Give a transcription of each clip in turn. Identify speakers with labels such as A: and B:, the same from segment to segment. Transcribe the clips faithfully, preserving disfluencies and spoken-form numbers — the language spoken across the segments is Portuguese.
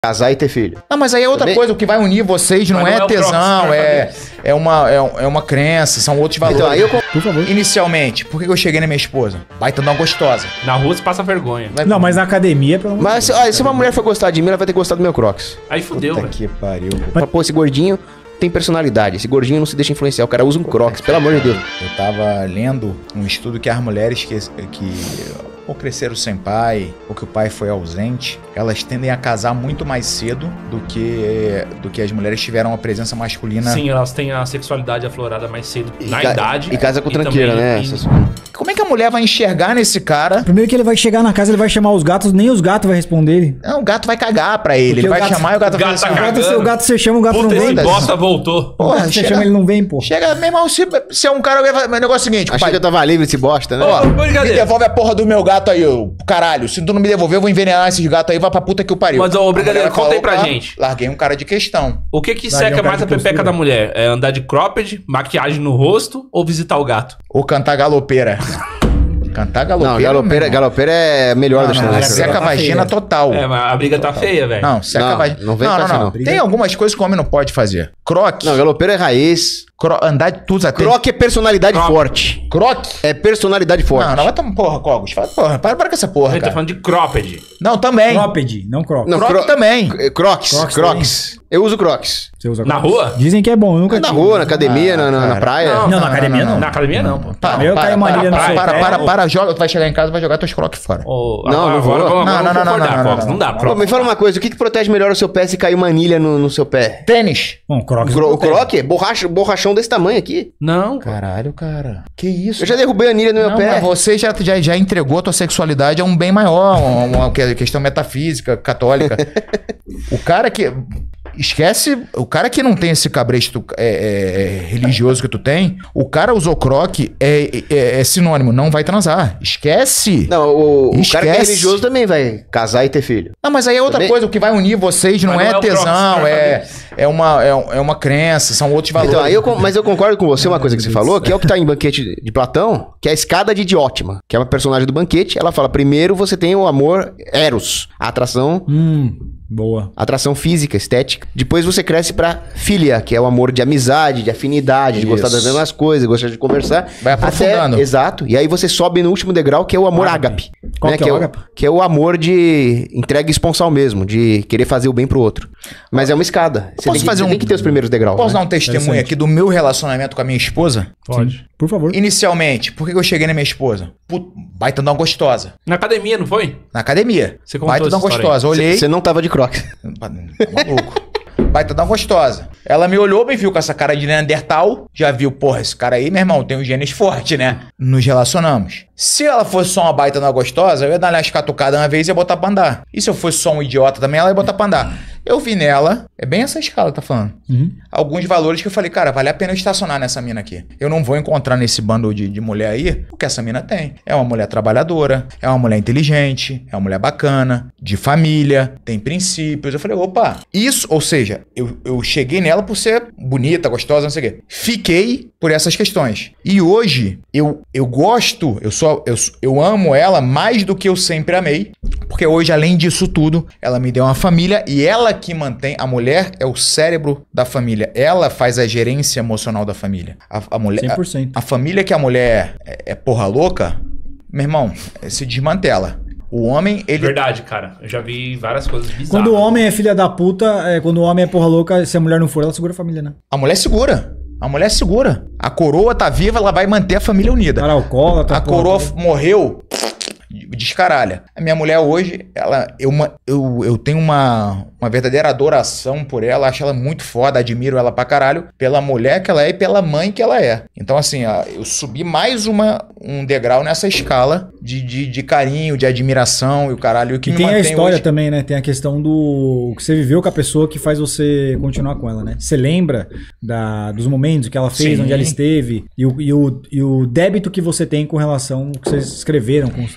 A: Casar e ter filho.
B: Não, mas aí é outra
A: Também...
B: coisa, o que vai unir vocês não, não é, é tesão, Crocs, é, é, uma, é, é uma crença, são outros valores. Então, aí eu... Por favor. Inicialmente, por que eu cheguei na minha esposa? Baita não gostosa.
C: Na rua você passa vergonha.
D: Vai... Não, mas na academia, pelo menos.
A: Mas se, se uma mulher for gostar de mim, ela vai ter gostado do meu Crocs.
C: Aí fudeu, velho.
B: Que pariu.
A: Mas... Pô, esse gordinho tem personalidade. Esse gordinho não se deixa influenciar. O cara usa um Crocs, pelo amor de Deus.
B: Eu tava lendo um estudo que as mulheres que... que... ou cresceram sem pai, ou que o pai foi ausente, elas tendem a casar muito mais cedo do que, do que as mulheres tiveram uma presença masculina.
C: Sim, elas têm a sexualidade aflorada mais cedo
A: e
C: na
A: ca...
C: idade.
A: E casa com tranqueira, né?
C: Em...
A: Essas...
B: Como é que a mulher vai enxergar nesse cara?
D: Primeiro que ele vai chegar na casa, ele vai chamar os gatos, nem os gatos vai responder ele.
B: Não, o gato vai cagar pra ele. Porque ele vai gato... chamar e o gato,
C: o gato
B: vai
C: tá
B: assim,
D: o gato você chama, o gato
C: Puta,
D: não vem.
C: Esse bosta voltou.
D: Porra, você chega... chama, ele não vem, pô.
B: Chega, meu irmão, se, se é um cara... O negócio é o seguinte...
A: Achei que eu tava livre desse bosta, né?
B: Ó, me devolve a porra do meu gato aí, ô, caralho. Se tu não me devolver, eu vou envenenar esses gatos aí, vai pra puta que o pariu.
C: Mas, ô, Brigadeiro, conta aí pra
B: lá,
C: gente.
B: Larguei um cara de questão.
C: O que que
D: Larguei
C: seca
D: um
C: mais a pepeca
D: postura.
C: da mulher? É andar de cropped, maquiagem no rosto ou visitar o gato?
B: Ou cantar galopeira. Cantar galopeira.
A: Não, galopeira, galopeira é melhor
B: não,
A: do
B: não,
A: que
B: seca a vagina total.
C: É, mas a briga tá
B: total.
C: feia, velho.
B: Não, seca
A: não,
B: a vagina.
A: Não vem
B: não,
A: não,
B: não, não.
A: não.
B: Tem algumas coisas que o homem não pode fazer. Croque.
A: Não, galopeira é raiz.
B: Cro... Andar de tudo até.
A: Croque é personalidade
C: Croque.
A: forte.
B: Croque?
A: É personalidade forte.
B: Não, não vai tomar. Porra, Cogos. Fala, porra, para, para com essa porra.
C: A gente
B: cara.
C: tá falando de cropped.
B: Não, também.
D: Cropped, não croc.
A: Não,
B: Croque
A: cro...
B: também.
A: Crocs,
D: Crocs
A: Crocs. Eu uso Crocs.
D: Você usa
C: Na
D: crocs?
C: rua?
D: Dizem que é bom, eu nunca
A: Na
D: tive.
A: rua, na academia,
B: Ah,
A: na, na, na
B: cara.
A: praia.
D: Não, na academia não.
C: Na academia não, pô.
B: Para,
D: Eu
B: para,
D: caio uma
B: para,
D: anilha no
B: para,
D: seu
B: para,
D: pé.
B: para, para, joga, tu vai chegar em casa e vai jogar teus croques fora.
C: Ô,
A: Não,
C: agora,
A: não vou.
C: agora vamos-
B: Não,
C: vamos
B: não, não, não,
C: concordar,
B: não, não,
C: Cox.
B: não.
C: Não dá,
A: Pô, me fala uma coisa, o que, que protege melhor o seu pé se cair uma anilha no, no seu pé?
B: Tênis.
D: Bom, crocs.
A: O, cro... o croque é borracha, borrachão desse tamanho aqui.
C: Não, cara.
B: Caralho, cara. Que isso?
A: Eu já derrubei a anilha no meu
B: Não,
A: pé.
B: mas você já, já, já entregou a tua sexualidade a um bem maior, uma, uma questão metafísica, católica. O cara que... Esquece, o cara que não tem esse cabresto é, é, religioso que tu tem, o cara usou croque, é, é, é sinônimo, não vai transar. Esquece.
A: Não, o, o
B: Esquece.
A: cara que é religioso também vai casar e ter filho.
B: Não, mas aí é outra
A: Também-
B: coisa, o que vai unir vocês não,
C: Mas
B: é,
C: não é o
B: tesão,
C: Crocs,
B: é, é, uma, é, é uma crença, são outros valores.
A: Então, aí eu, con- mas eu concordo com você, uma coisa que você falou, que é o que tá em Banquete de Platão, que é a escada de Diótima, que é uma personagem do Banquete. Ela fala, primeiro você tem o amor eros, a atração,
D: Hum, boa.
A: atração física, estética. Depois você cresce pra filia, que é o amor de amizade, de afinidade, de gostar
B: Isso.
A: das mesmas coisas, gostar de conversar.
B: Vai aprofundando.
A: Até- exato. E aí você sobe no último degrau, que é o amor ágape.
D: Qual
A: né?
D: que é o
A: o,
D: ágape?
A: que é o amor de entrega esponsal mesmo, de querer fazer o bem pro outro. Mas é uma escada. Você,
B: Posso
A: tem que,
B: fazer
A: você
B: um-
A: tem que ter os primeiros degraus.
B: Posso
A: né?
B: dar um testemunho
D: Interessante.
B: aqui do meu relacionamento com a minha esposa?
C: Pode.
D: Por favor.
B: Inicialmente, por que eu cheguei na minha esposa? Put... Baita não gostosa.
C: Na academia, não foi?
B: Na academia.
C: Você contou
B: Baita
C: essa
B: não
C: história
B: gostosa. Olhei.
A: Você não tava de crocs.
B: Tá maluco. Baita não gostosa. Ela me olhou, me viu com essa cara de Neandertal. Já viu, porra, esse cara aí, meu irmão, tem um genes forte, né? Nos relacionamos. Se ela fosse só uma baita não gostosa, eu ia dar uma catucada uma vez e ia botar pra andar. E se eu fosse só um idiota também, ela ia botar pra andar. Eu vi nela, é bem essa escala, tá falando?
D: Uhum.
B: Alguns valores que eu falei, cara, vale a pena eu estacionar nessa mina aqui. Eu não vou encontrar nesse bando de, de mulher aí o que essa mina tem. É uma mulher trabalhadora, é uma mulher inteligente, é uma mulher bacana, de família, tem princípios. Eu falei, opa, isso, ou seja, eu, eu cheguei nela por ser bonita, gostosa, não sei o quê. Fiquei por essas questões. E hoje, eu, eu gosto, eu, só, eu, eu amo ela mais do que eu sempre amei. Porque hoje, além disso tudo, ela me deu uma família e ela que mantém. A mulher é o cérebro da família. Ela faz a gerência emocional da família. A, a mulher,
D: cem por cento.
B: A, a família que a mulher é, é porra louca, meu irmão, se desmantela. O homem, ele.
C: Verdade, cara. Eu já vi várias coisas bizarras.
D: Quando o homem é filha da puta, é, quando o homem é porra louca, se a mulher não for, ela segura a família, né?
B: A mulher segura. A mulher segura. A coroa tá viva, ela vai manter a família unida.
D: Cara, alcoólatra,
B: A
D: porra,
B: coroa
D: tudo.
B: morreu, descaralha. A minha mulher hoje, ela, eu, eu, eu tenho uma, uma verdadeira adoração por ela, acho ela muito foda, admiro ela pra caralho, pela mulher que ela é e pela mãe que ela é. Então, assim, ó, eu subi mais uma, um degrau nessa escala de, de, de carinho, de admiração e o caralho. E o que
D: E
B: me
D: tem a
B: mantém
D: história
B: hoje...
D: também, né? Tem a questão do que você viveu com a pessoa que faz você continuar com ela, né? Você lembra da, dos momentos que ela fez,
B: Sim.
D: onde ela esteve, e o, e, o, e o débito que você tem com relação ao que vocês escreveram, construíram, né?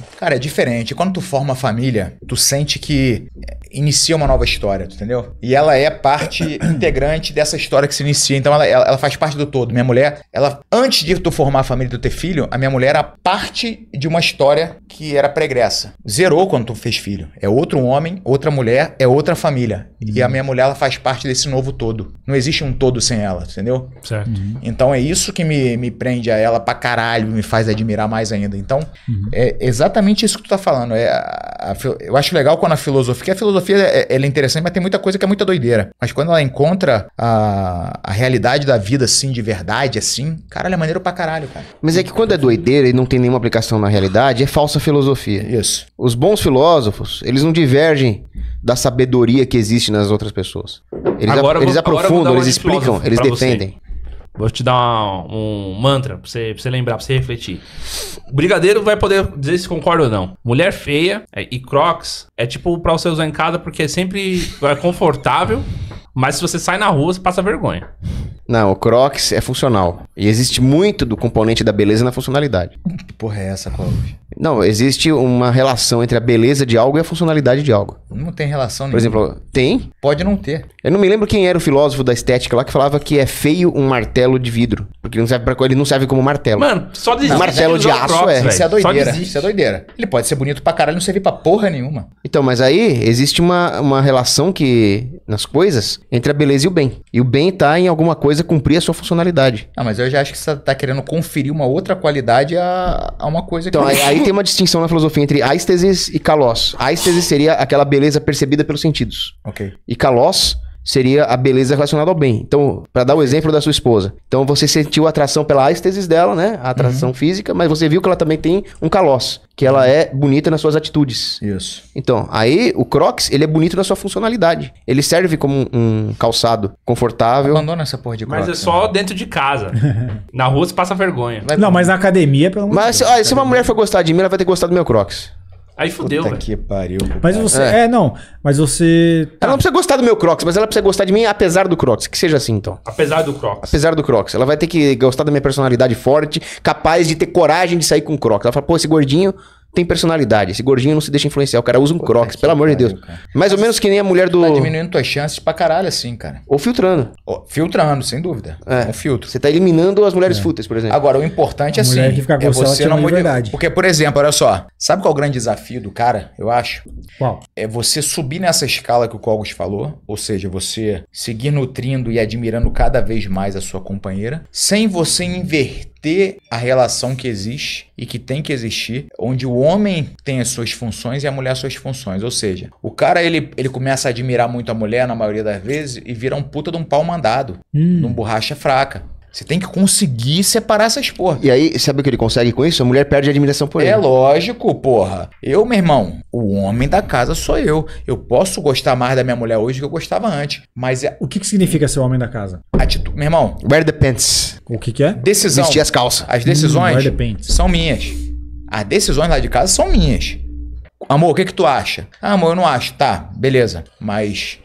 B: Cara, é diferente. Quando tu forma família, tu sente que inicia uma nova história, tu entendeu? E ela é parte integrante dessa história que se inicia. Então ela, ela, ela faz parte do todo. Minha mulher, ela, antes de tu formar a família e tu ter filho, a minha mulher era parte de uma história que era pregressa. Zerou quando tu fez filho. É outro homem, outra mulher, é outra família. Uhum. E a minha mulher, ela faz parte desse novo todo. Não existe um todo sem ela, entendeu?
C: Certo.
D: Uhum.
B: Então é isso que me, me prende a ela pra caralho, me faz admirar mais ainda. Então,
D: Uhum.
B: é exatamente isso que tu tá falando. É a, a, eu acho legal quando a filosofia... Porque a filosofia é, ela é interessante, mas tem muita coisa que é muita doideira. Mas quando ela encontra a, a realidade da vida, assim, de verdade, assim... Caralho, é maneiro pra caralho, cara.
A: Mas é que quando é doideira e não tem nenhuma aplicação na realidade, é falsa filosofia.
B: Isso.
A: Os bons filósofos, eles não divergem da sabedoria que existe nas outras pessoas. Eles,
C: Agora
A: a, eles
C: eu vou- agora eu vou dar
A: aprofundam,
C: uma
A: eles
C: de
A: explicam,
C: filósofo
A: eles
C: pra você.
A: defendem.
C: Vou te dar um, um mantra pra você, pra você lembrar, pra você refletir. O brigadeiro vai poder dizer se concorda ou não. Mulher feia é, e crocs é tipo pra você usar em casa porque é sempre é confortável, mas se você sai na rua, você passa vergonha.
A: Não, o Crocs é funcional. E existe muito do componente da beleza na funcionalidade.
B: Que porra é essa, Cláudio?
A: Não, existe uma relação entre a beleza de algo e a funcionalidade de algo.
B: Não tem relação
A: Por
B: nenhuma.
A: exemplo, tem.
B: Pode não ter.
A: Eu não me lembro quem era o filósofo da estética lá que falava que é feio um martelo de vidro. Porque não serve pra, co- ele não serve como martelo.
C: Mano, só desiste.
A: martelo de
C: usar o
A: aço
C: Crocs,
A: é.
C: velho.
B: Isso é
C: Só
B: doideira.
C: desiste.
B: Isso é doideira. Ele pode ser bonito pra caralho e não servir pra porra nenhuma.
A: Então, mas aí existe uma, uma relação que nas coisas entre a beleza e o bem. E o bem tá em alguma coisa cumprir a sua funcionalidade.
B: Ah, mas eu já acho que você tá querendo conferir uma outra qualidade a, a uma coisa que...
A: Então, aí, aí tem uma distinção na filosofia entre áistesis e kalós. Áistesis seria aquela beleza percebida pelos sentidos.
B: Ok.
A: E kalós seria a beleza relacionada ao bem. Então, pra dar o exemplo da sua esposa. Então, você sentiu atração pela áistesis dela, né? A atração física, mas você viu que ela também tem um kalós, que ela é bonita nas suas atitudes.
B: Isso.
A: Então, aí o Crocs, ele é bonito na sua funcionalidade. Ele serve como um, um calçado confortável.
B: Abandona essa porra de
C: Mas
B: Crocs,
C: é só dentro de casa. Na rua você passa vergonha.
B: Vai-
D: Não, mas na academia, pelo amor
A: Mas
D: de
A: se,
D: Deus.
A: olha, se uma mulher for gostar de mim, ela vai ter gostado do meu Crocs.
C: Aí fudeu,
B: Puta
C: velho.
B: que pariu.
D: Mas você.
A: É.
D: É. não. Mas você.
A: Ela não precisa gostar do meu Crocs, mas ela precisa gostar de mim apesar do Crocs. Que seja assim, então.
C: Apesar do Crocs.
A: Apesar do Crocs. Ela vai ter que gostar da minha personalidade forte, capaz de ter coragem de sair com Crocs. Ela fala, pô, esse gordinho tem personalidade. Esse gordinho não se deixa influenciar. O cara usa um Crocs,
B: que
A: pelo amor de
B: pariu,
A: Deus.
B: cara.
A: Mais ou menos que nem a mulher do...
B: Tá diminuindo tuas chances pra caralho assim, cara.
A: Ou filtrando.
B: Ó, filtrando, sem dúvida.
A: É.
B: Um filtro.
A: Você tá eliminando as mulheres fúteis, por exemplo.
B: Agora, o importante é
D: A
B: assim,
D: mulher que fica
B: é
D: gostando, ela
B: você
D: te
B: não
D: ama de
B: modificar.
D: verdade.
B: Porque, por exemplo, olha só, sabe qual é o grande desafio do cara, eu acho?
D: Qual?
B: É você subir nessa escala que o Cogos falou, ou seja, você seguir nutrindo e admirando cada vez mais a sua companheira, sem você inverter a relação que existe e que tem que existir, onde o homem tem as suas funções e a mulher as suas funções. Ou seja, o cara ele, ele começa a admirar muito a mulher na maioria das vezes e vira um puta de um pau mandado,
D: Hum.
B: de um borracha fraca. Você tem que conseguir separar essas porra.
A: E aí, sabe o que ele consegue com isso? A mulher perde a admiração por ele.
B: É lógico, porra. Eu, meu irmão, o homem da casa sou eu. Eu posso gostar mais da minha mulher hoje do que eu gostava antes. Mas é
D: O que, que significa ser o homem da casa?
B: atitude. Meu irmão,
A: Wear the pants.
D: O que, que é?
B: decisão.
A: Vestir as calças.
B: As
D: Hum,
B: decisões
D: wear the pants.
B: são minhas. As decisões lá de casa são minhas. Amor, o que que tu acha? Ah, amor, eu não acho. Tá, beleza. Mas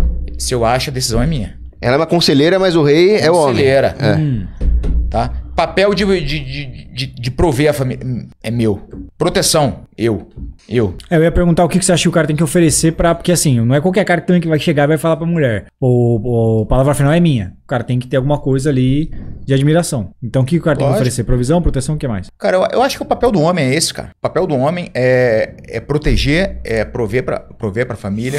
B: se eu acho, a decisão é minha.
A: Ela é uma conselheira, mas o rei é o homem.
B: Conselheira.
A: É.
D: Hum.
B: Tá? Papel de, de, de, de, de prover a família é meu. Proteção, eu. Eu.
D: É, eu ia perguntar o que, que você acha que o cara tem que oferecer pra... Porque assim, não é qualquer cara que também que vai chegar e vai falar pra mulher. O, o palavra final é minha. O cara tem que ter alguma coisa ali de admiração. Então o que o cara tem que
B: Lógico.
D: oferecer? Provisão, proteção, o que mais?
B: Cara, eu, eu acho que o papel do homem é esse, cara. O papel do homem é, é proteger, é prover pra, prover pra família,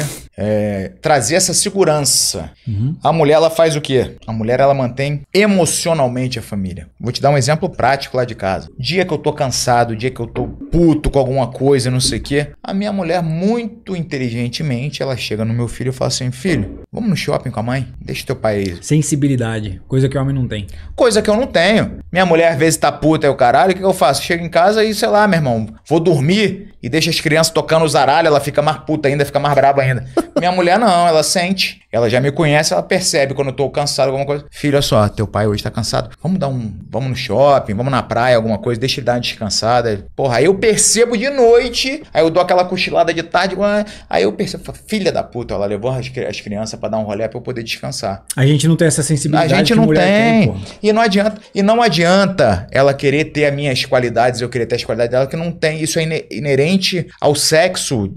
B: é trazer essa segurança.
D: Uhum.
B: A mulher, ela faz o quê? A mulher, ela mantém emocionalmente a família. Vou te dar um exemplo prático lá de casa. Dia que eu tô cansado, dia que eu tô puto com alguma coisa, não sei o quê, a minha mulher, muito inteligentemente, ela chega no meu filho e fala assim, filho, vamos no shopping com a mãe? Deixa teu pai aí.
D: Sensibilidade. Coisa que o homem não tem.
B: Coisa que eu não tenho. Minha mulher às vezes tá puta e o caralho, o que, que eu faço? Chego em casa e, sei lá, meu irmão, vou dormir e deixa as crianças tocando os aralhos, ela fica mais puta ainda, fica mais braba ainda. Minha mulher não, ela sente. Ela já me conhece, ela percebe quando eu tô cansado, alguma coisa. Filho, olha só, teu pai hoje tá cansado. Vamos dar um... Vamos no shopping, vamos na praia, alguma coisa, deixa ele dar uma descansada. Porra, aí eu percebo de noite, aí eu dou aquela cochilada de tarde, aí eu percebo, filha da puta, ela levou as, as crianças pra dar um rolê pra eu poder descansar.
D: A gente não tem essa sensibilidade.
B: A gente
D: que
B: não
D: mulher
B: tem.
D: tem
B: e não adianta. E não adianta ela querer ter as minhas qualidades, eu querer ter as qualidades dela, que não tem. Isso é ine- inerente ao sexo,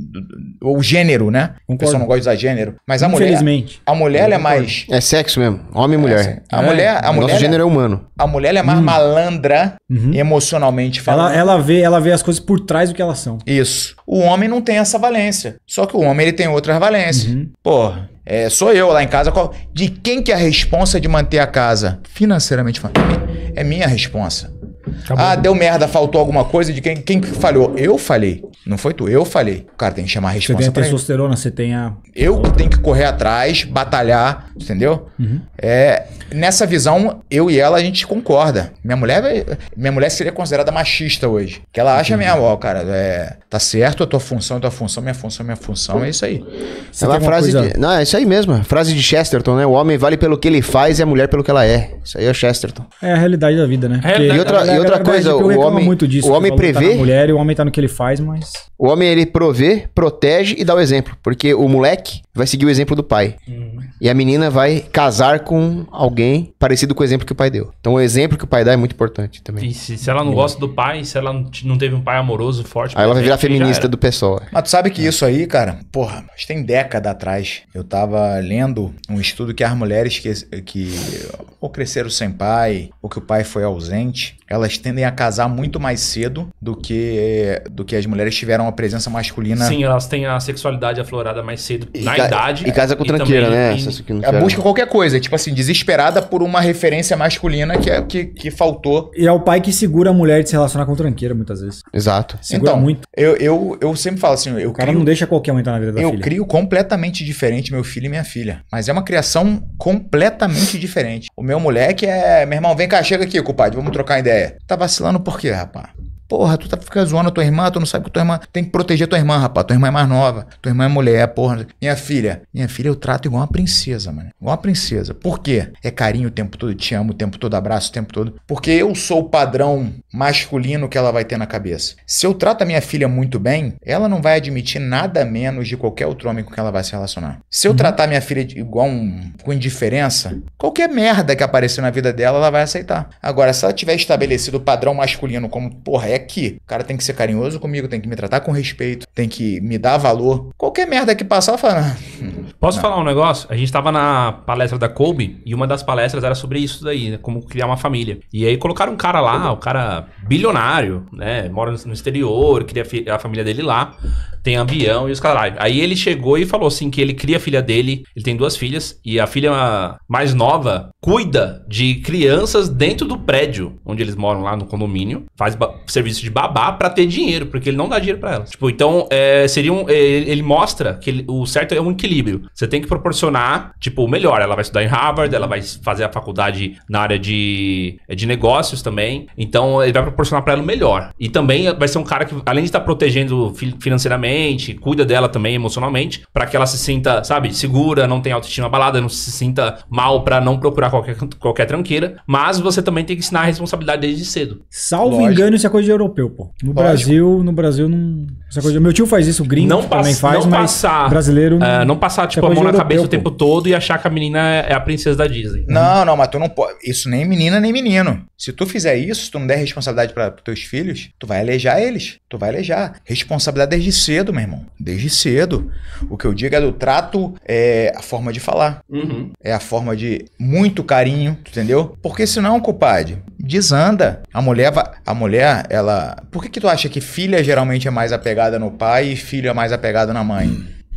B: ou gênero, né?
D: Concordo.
B: A pessoa não gosta de usar gênero. Mas a mulher.
D: Infelizmente.
B: A mulher ela é mais.
A: É sexo mesmo, homem e mulher.
B: A
D: É,
B: mulher. A
A: O
B: mulher
A: nosso gênero é humano.
B: A mulher ela é mais malandra,
D: Uhum.
B: emocionalmente falando.
D: Ela, ela, vê, ela vê as coisas por trás do que elas são.
B: Isso. O homem não tem essa valência. Só que o homem ele tem outras valências.
D: Uhum.
B: Porra, é, sou eu lá em casa. Qual, de quem que é a responsa de manter a casa? Financeiramente falando. É minha responsa.
D: Acabou.
B: Ah, deu merda, faltou alguma coisa. De quem, quem que falhou? Eu falei. Não foi tu, eu falei. O cara tem que chamar a
D: Você tem
B: responsa
D: a
B: pra ele.
D: testosterona, você tem a...
B: Eu que tenho que correr atrás, batalhar, entendeu?
D: Uhum.
B: É, nessa visão, eu e ela, a gente concorda. Minha mulher, vai- minha mulher seria considerada machista hoje. Que ela acha mesmo, ó, cara, é, tá certo, a tua função, a tua função, minha função, minha função, é isso aí.
D: Você
A: É uma
D: tem alguma
A: frase
D: coisa-
A: de... Não, é isso aí mesmo. a Frase de Chesterton, né? O homem vale pelo que ele faz e a mulher pelo que ela é. Isso aí é o Chesterton.
D: É a realidade da vida, né?
C: É,
D: Porque
C: e
A: outra-
D: a- a-
A: e outra
D: a verdade
A: coisa,
D: é que eu
A: o
D: reclamo
A: homem-
D: muito disso,
A: o
D: que
A: homem
D: falou que tá
A: prevê-
D: na mulher e o homem tá no que ele faz, mas...
A: O homem, ele provê, protege e dá o exemplo. Porque o moleque vai seguir o exemplo do pai. E a menina vai casar com alguém parecido com o exemplo que o pai deu. Então o exemplo que o pai dá é muito importante também.
C: E se, se ela não gosta do pai, se ela não, t- não teve um pai amoroso, forte...
A: Aí ela vai virar
C: presente, já
A: feminista
C: era.
A: do pessoal.
B: Mas tu sabe que isso aí, cara, porra, acho que tem década atrás, eu tava lendo um estudo que as mulheres que, que ou cresceram sem pai, ou que o pai foi ausente, elas tendem a casar muito mais cedo do que, do que as mulheres tiveram uma presença masculina.
C: Sim, elas têm a sexualidade aflorada mais cedo
A: E
C: na
A: ca-
C: idade.
A: E casa com
C: e
A: tranqueira,
C: também
A: né?
C: em-
A: Essas que não
B: Ela
A: tiveram-
B: busca qualquer coisa, tipo assim, desesperada por uma referência masculina que, é, que, que faltou.
D: E é o pai que segura a mulher de se relacionar com tranqueira, muitas vezes.
A: Exato.
D: Segura
B: então,
D: muito.
B: Eu, eu, eu sempre falo assim, eu
D: O cara
B: crio,
D: não deixa qualquer um entrar na vida da
B: eu
D: filha.
B: crio completamente diferente meu filho e minha filha. Mas é uma criação completamente diferente. O meu moleque é... Meu irmão, vem cá, chega aqui, compadre, vamos trocar ideia. Tá vacilando por quê, rapaz? Porra, tu tá ficando zoando a tua irmã, tu não sabe que tua irmã tem que proteger tua irmã, rapaz. Tua irmã é mais nova, tua irmã é mulher, porra. Minha filha, minha filha eu trato igual uma princesa, mano. Igual uma princesa. Por quê? É carinho o tempo todo, te amo o tempo todo, abraço o tempo todo. Porque eu sou o padrão masculino que ela vai ter na cabeça. Se eu trato a minha filha muito bem, ela não vai admitir nada menos de qualquer outro homem com quem ela vai se relacionar. Se eu tratar minha filha de- igual um, com indiferença, qualquer merda que aparecer na vida dela, ela vai aceitar. Agora, se ela tiver estabelecido o padrão masculino como, porra, é aqui, o cara tem que ser carinhoso comigo, tem que me tratar com respeito, tem que me dar valor. Qualquer merda que passar, ela fala...
C: Posso falar um negócio? A gente tava na palestra da Kobe e uma das palestras era sobre isso daí, né? Como criar uma família. E aí colocaram um cara lá, o cara bilionário, né? Mora no no exterior, cria a fi- a família dele lá, tem avião e os caras. Aí ele chegou e falou assim que ele cria a filha dele, ele tem duas filhas, e a filha mais nova cuida de crianças dentro do prédio onde eles moram lá no condomínio, faz ba- serviço de babá pra ter dinheiro, porque ele não dá dinheiro pra elas. Tipo, então, é, seria um, é, ele mostra que ele- o certo é um equilíbrio. Você tem que proporcionar, tipo, o melhor. Ela vai estudar em Harvard, ela vai fazer a faculdade na área de, de negócios também. Então, ele vai proporcionar pra ela o melhor. E também vai ser um cara que, além de estar protegendo fi- financeiramente, cuida dela também emocionalmente, pra que ela se sinta, sabe, segura, não tenha autoestima abalada, não se sinta mal pra não procurar qualquer, qualquer tranqueira. Mas você também tem que ensinar a responsabilidade desde cedo.
D: Salvo
B: Lógico.
D: engano, isso é coisa de europeu, pô. No Brasil, no Brasil não... Isso é coisa de... Meu tio faz isso, o gringo
C: Não
D: também
C: pass-
D: faz,
C: não
D: mas
C: passar,
D: brasileiro não...
C: É, não passar, tipo, a
D: coisa
C: mão na
D: de
C: cabeça
D: europeu,
C: o tempo todo e achar que a menina é a princesa da Disney.
B: Não, não, mas tu não pode. Isso nem menina nem menino. Se tu fizer isso, se tu não der responsabilidade para teus filhos, tu vai alejar eles. Tu vai alejar. Responsabilidade desde cedo, meu irmão. Desde cedo. O que eu digo é do trato, é a forma de falar.
C: Uhum.
B: É a forma de muito carinho, entendeu? Porque senão, compadre, desanda. A mulher, va- a mulher, ela... Por que que tu acha que filha geralmente é mais apegada no pai e filho é mais apegado na mãe?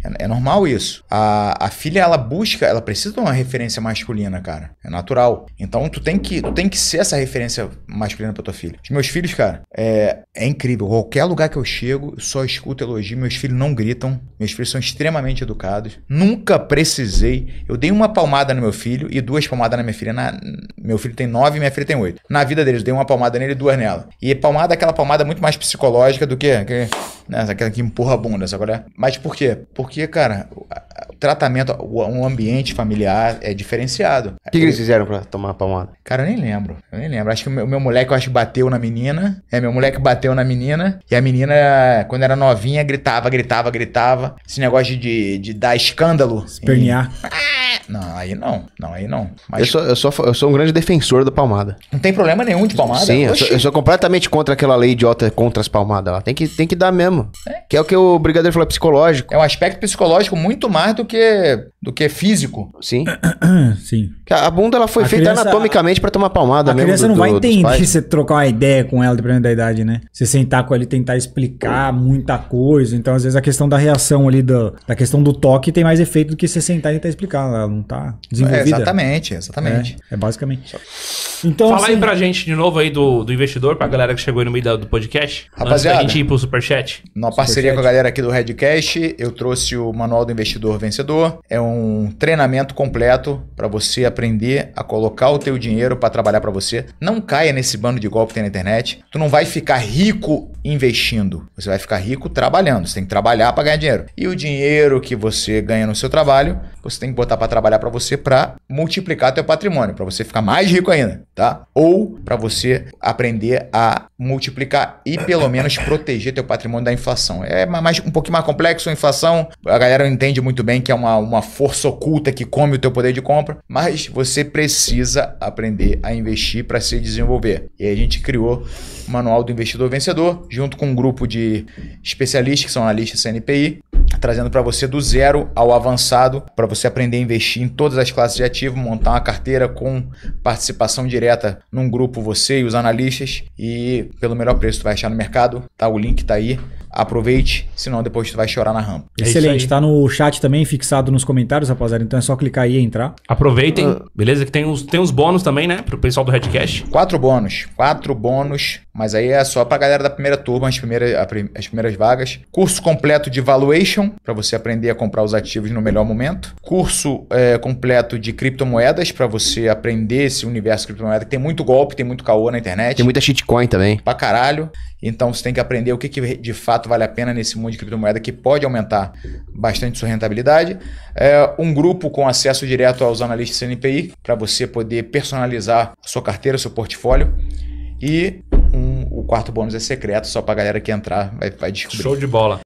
B: É, é normal isso. A, a filha, ela busca, ela precisa de uma referência masculina, cara. É natural. Então, tu tem que, tu tem que ser essa referência masculina pra tua filha. Os meus filhos, cara, é, é incrível. Qualquer lugar que eu chego, eu só escuto elogio. Meus filhos não gritam. Meus filhos são extremamente educados. Nunca precisei. Eu dei uma palmada no meu filho e duas palmadas na minha filha. Na, meu filho tem nove e minha filha tem oito. Na vida deles, eu dei uma palmada nele e duas nela. E palmada é aquela palmada muito mais psicológica do que... que né, aquela que empurra a bunda, sabe qual é? Mas por quê? Porque, cara, o, o tratamento, o, um ambiente familiar é diferenciado.
A: O que, que eles fizeram pra tomar a palmada?
B: Cara, eu nem lembro. Eu nem lembro. Acho que o meu, meu moleque, eu acho que bateu na menina. É, meu moleque bateu na menina. E a menina, quando era novinha, gritava, gritava, gritava. Esse negócio de, de dar escândalo.
D: Espernear.
B: E... Não, aí não. Não, aí não. Mas
A: Eu, sou, eu, sou, eu sou um grande defensor da palmada.
B: não tem problema nenhum de palmada.
A: Sim, eu sou,
B: Oxi.
A: eu sou completamente contra aquela lei idiota contra as palmadas lá. Tem que, tem que dar mesmo.
B: É.
A: Que é o que o Brigadeiro falou, é psicológico.
B: É um aspecto psicológico muito mais do que, do que físico.
A: Sim.
D: Sim.
A: Que A a bunda ela foi
D: A
A: feita
D: criança-
A: anatomicamente pra tomar palmada
D: A
A: mesmo.
D: criança
A: do-
D: não vai
A: do- dos
D: entender
A: pais.
D: você trocar uma ideia com ela, dependendo da idade, né? Você sentar com ela e tentar explicar muita coisa. Então, às vezes, a questão da reação ali, do, da questão do toque tem mais efeito do que você sentar e tentar explicar. Ela não tá
B: É,
D: desenvolvida.
B: exatamente, exatamente.
D: É, é basicamente. Então,
C: Fala aí
D: assim,
C: pra gente de novo aí do, do investidor, pra galera que chegou aí no meio da- do podcast.
B: Rapaziada.
C: Antes da gente ir pro superchat.
B: Numa parceria com a galera aqui do Redcast, eu trouxe o Manual do Investidor Vencedor. É um treinamento completo para você aprender a colocar o teu dinheiro para trabalhar para você. Não caia nesse bando de golpe que tem na internet. Tu não vai ficar rico investindo. Você vai ficar rico trabalhando. Você tem que trabalhar para ganhar dinheiro. E o dinheiro que você ganha no seu trabalho, você tem que botar para trabalhar para você para multiplicar teu patrimônio, para você ficar mais rico ainda, tá? Ou para você aprender a multiplicar e pelo menos proteger teu patrimônio da inflação. É mais, um pouquinho mais complexo a inflação. A galera entende muito bem que é uma, uma força oculta que come o teu poder de compra, mas você precisa aprender a investir para se desenvolver. E aí a gente criou o Manual do Investidor Vencedor, junto com um grupo de especialistas que são analistas C N P I, trazendo para você do zero ao avançado, para você aprender a investir em todas as classes de ativo, montar uma carteira com participação direta num grupo, você e os analistas, e pelo melhor preço tu vai achar no mercado, tá? O link tá aí. Aproveite, senão depois tu vai chorar na rampa.
C: É isso
D: excelente.
C: aí.
D: Tá no chat também, fixado nos comentários, rapaziada. Então é só clicar aí e entrar.
C: Aproveitem, beleza? Que tem os, tem os bônus também, né? Pro pessoal do Redcast.
B: Quatro bônus, quatro bônus, mas aí é só pra galera da primeira turma, as primeiras, a prim- as primeiras vagas. Curso completo de valuation, para você aprender a comprar os ativos no melhor momento. Curso é, completo de criptomoedas, para você aprender esse universo de criptomoeda, que tem muito golpe, tem muito caô na internet.
A: Tem muita shitcoin também.
B: Pra caralho. Então você tem que aprender o que, que de fato vale a pena nesse mundo de criptomoeda, que pode aumentar bastante sua rentabilidade. É, um grupo com acesso direto aos analistas C N P I, para você poder personalizar a sua carteira, seu portfólio. E um, o quarto bônus é secreto, só pra galera que entrar vai, vai descobrir.
C: Show de bola.